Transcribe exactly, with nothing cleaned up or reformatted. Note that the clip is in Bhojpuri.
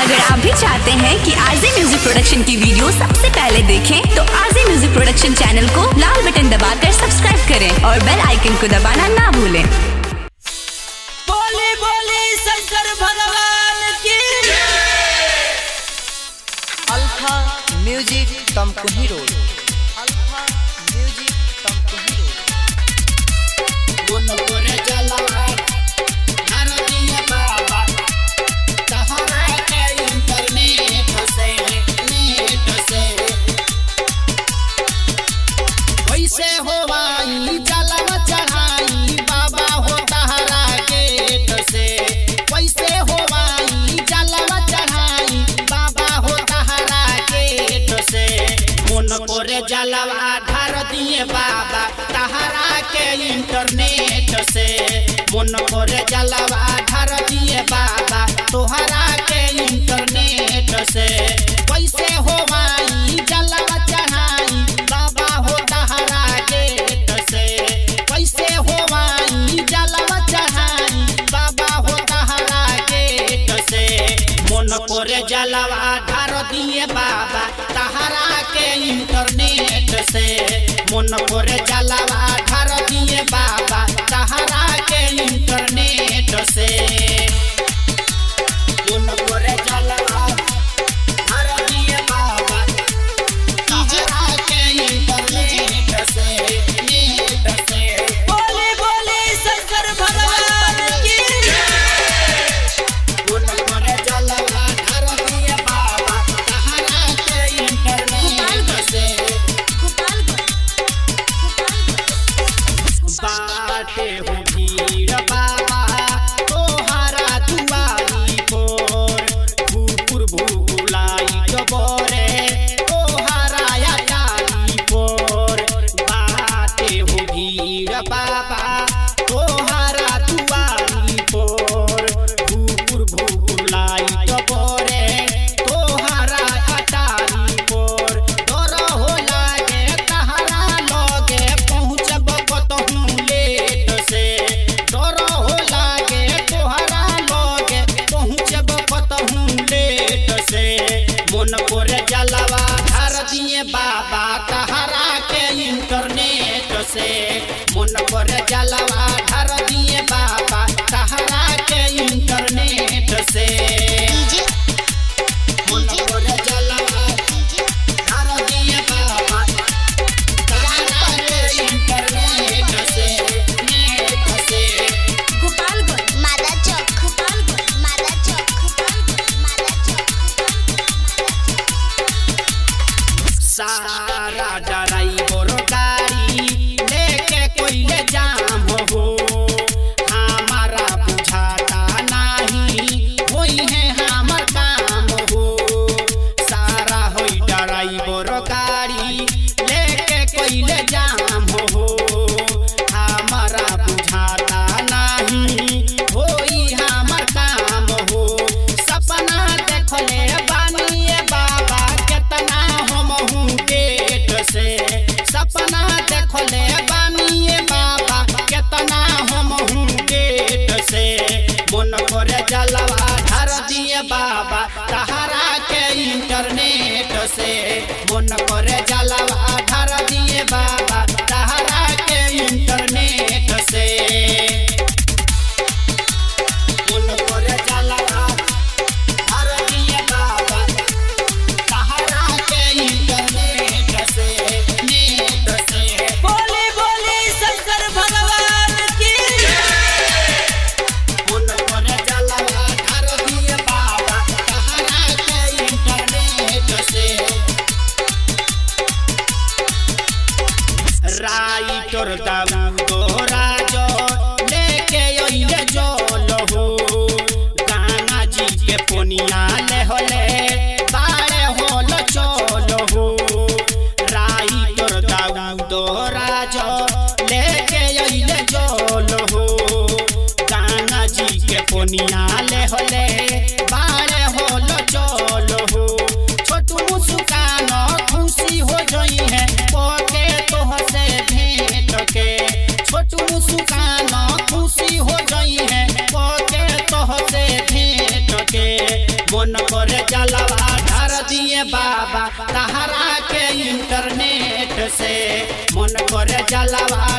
अगर आप भी चाहते हैं कि आरजे म्यूजिक प्रोडक्शन की वीडियो सबसे पहले देखें तो आरजे म्यूजिक प्रोडक्शन चैनल को लाल बटन दबाकर सब्सक्राइब करें और बेल आइकन को दबाना ना भूलें। बोली बोली शंकर भगवान की। अल्फा म्यूजिक तुमको हीरो, अल्फा म्यूजिक तुमको हीरो। बोल करे जलवा भारतीय बाबा तहरा के इंटरनेट से नेट से कैसे होवाई जलवा चढ़ाई बाबा हो तहरा गेट से। कैसे होवाई जलवा चढ़ाई बाबा हो तहरा गेट से। मन करे जलवा ढार दिए बाबा तहरा के इंटरनेट से। मन करे जलवा ढार दिए बाबा तोहरा के इंटरनेट से। कैसे होवाई जलवा चढ़ाई बाबा हो तहरा गेट से। कैसे होवाई जलवा चढ़ाई बाबा हो तहरा गेट से। मन करे जलवा ढार दिए बाबा तहरा के इंटरनेट से। मन करे जलवा ढार दिए बाबा तहरा के इंटरनेट से। मन करे जलवा ढार दिए बाबा तहरा के इंटरनेट से नेट से। बोली बोली शंकर भगवान की। मन करे जलवा ढार दिए बाबा तहरा के इंटरनेट से। बाटे हो भीड़ बाबा तोहरा दुआरी पर। भूपुर भूलाई जबरे तोहरा यादारी पर। बाटे हो भीड़ बाबा तोहरा दुआरी पर। भूपुर भूलाई जबरे तोहरा यादारी पर। डर हो लागे तहरा लगे पहुँचब कतहूँ लेट से। डर हो लागे तोहरा लगे पहुँचब कतहूँ लेट से। मन करे जलवा ढार दिए बाबा तहरा के इंटरनेट से। मन करे जलवा ढार दिए बाबा तहरा के इंटरनेट से। मन करे जलवा ढार दिए बाबा तहरा के इंटरनेट से नेट से। गोपालगंज मादा चौक, गोपालगंज मादा चौक, गोपालगंज मादा चौक। सारा ड्राइवर गाड़ी लेके कोइले जाम हो। हमारा बुझाता नहीं होई है हमर काम हो। सारा होई ड्राइवर गाड़ी लेके कोइले जाम हो। हमारा बुझाता नहीं होई हमर काम हो। सपना देखले बानिए बाबा केतना हम हूँ डेट से। सपना देखले बानिए बाबा केतना हम हूँ डेट से। मन करे जलवा ढार दिए बाबा तहरा के इंटरनेट से। मन करे जलवा ढार दिए बाबा तहरा के इंटरनेट से। मन करे जलवा ढार दिए बाबा तहरा के इंटरनेट से नेट से। बोली बोली शंकर भगवान की। मन करे जलवा ढार दिए बाबा तहरा के इंटरनेट से। मन करे जलवा ढार दिए बाबा तहरा के इंटरनेट से मन करे जलवा